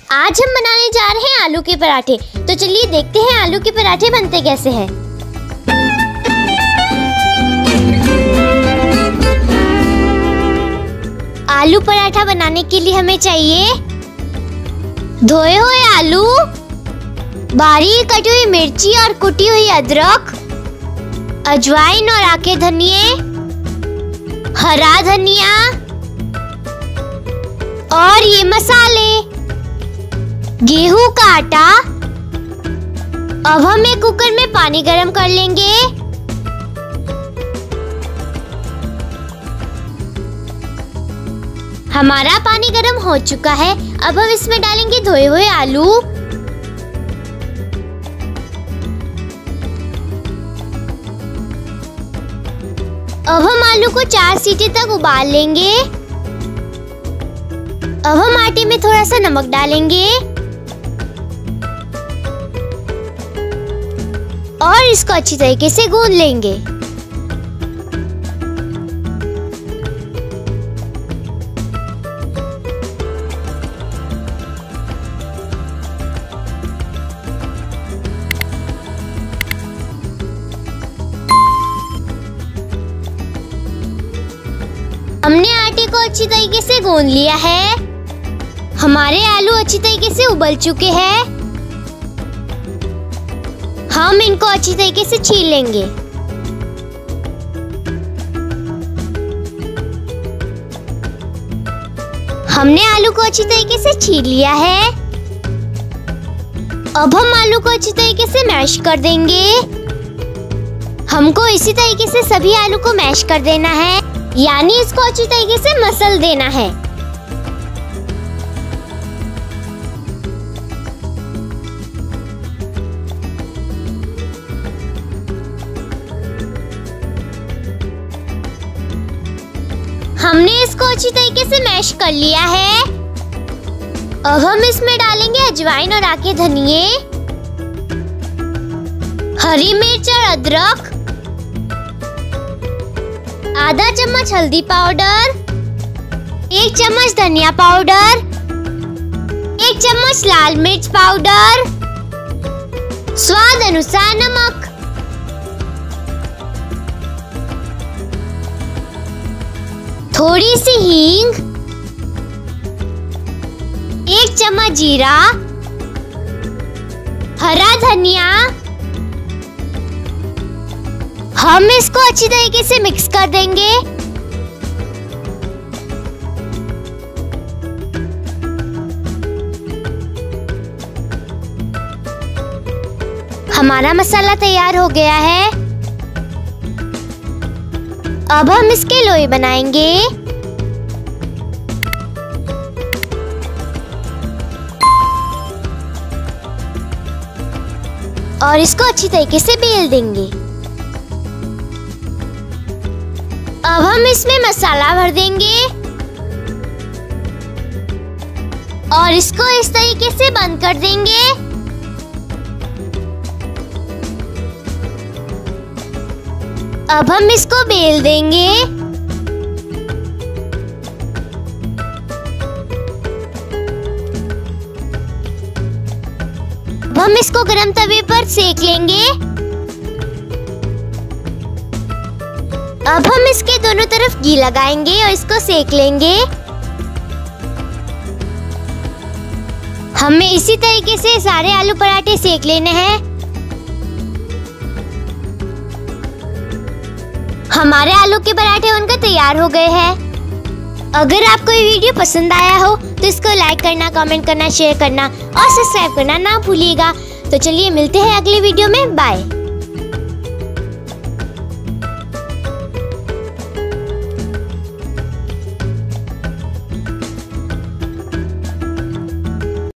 आज हम बनाने जा रहे हैं आलू के पराठे। तो चलिए देखते हैं आलू के पराठे बनते कैसे हैं। आलू पराठा बनाने के लिए हमें चाहिए धोए हुए आलू, बारीक कटी हुई मिर्ची और कुटी हुई अदरक, अजवाइन और आखे धनिए, हरा धनिया और ये मसाले, गेहूं का आटा। अब हम एक कुकर में पानी गरम कर लेंगे। हमारा पानी गरम हो चुका है। अब हम इसमें डालेंगे धोए हुए आलू। अब हम आलू को 4 सीटी तक उबाल लेंगे। अब हम आटे में थोड़ा सा नमक डालेंगे और इसको अच्छी तरीके से गूंद लेंगे। हमने आटे को अच्छी तरीके से गूंद लिया है। हमारे आलू अच्छी तरीके से उबल चुके हैं। हम इनको अच्छी तरीके से छील लेंगे। हमने आलू को अच्छी तरीके से छील लिया है। अब हम आलू को अच्छी तरीके से मैश कर देंगे। हमको इसी तरीके से सभी आलू को मैश कर देना है, यानी इसको अच्छी तरीके से मसल देना है। हमने इसको अच्छी तरीके से मैश कर लिया है। अब हम इसमें डालेंगे अजवाइन और आखे धनिए, हरी मिर्च और अदरक, आधा चम्मच हल्दी पाउडर, 1 चम्मच धनिया पाउडर, 1 चम्मच लाल मिर्च पाउडर, स्वाद अनुसार नमक, थोड़ी सी हींग, 1 चम्मच जीरा, हरा धनिया। हम इसको अच्छी तरीके से मिक्स कर देंगे। हमारा मसाला तैयार हो गया है। अब हम इसके लोई बनाएंगे। और इसको अच्छी तरीके से बेल देंगे। अब हम इसमें मसाला भर देंगे और इसको इस तरीके से बंद कर देंगे। अब हम इसको बेल देंगे। अब हम इसको गरम तवे पर सेक लेंगे। अब हम इसके दोनों तरफ घी लगाएंगे और इसको सेक लेंगे। हमें इसी तरीके से सारे आलू पराठे सेक लेने हैं। हमारे आलू के पराठे बनकर तैयार हो गए हैं। अगर आपको ये वीडियो पसंद आया हो तो इसको लाइक करना, कमेंट करना, शेयर करना और सब्सक्राइब करना ना भूलिएगा। तो चलिए मिलते हैं अगले वीडियो में। बाय।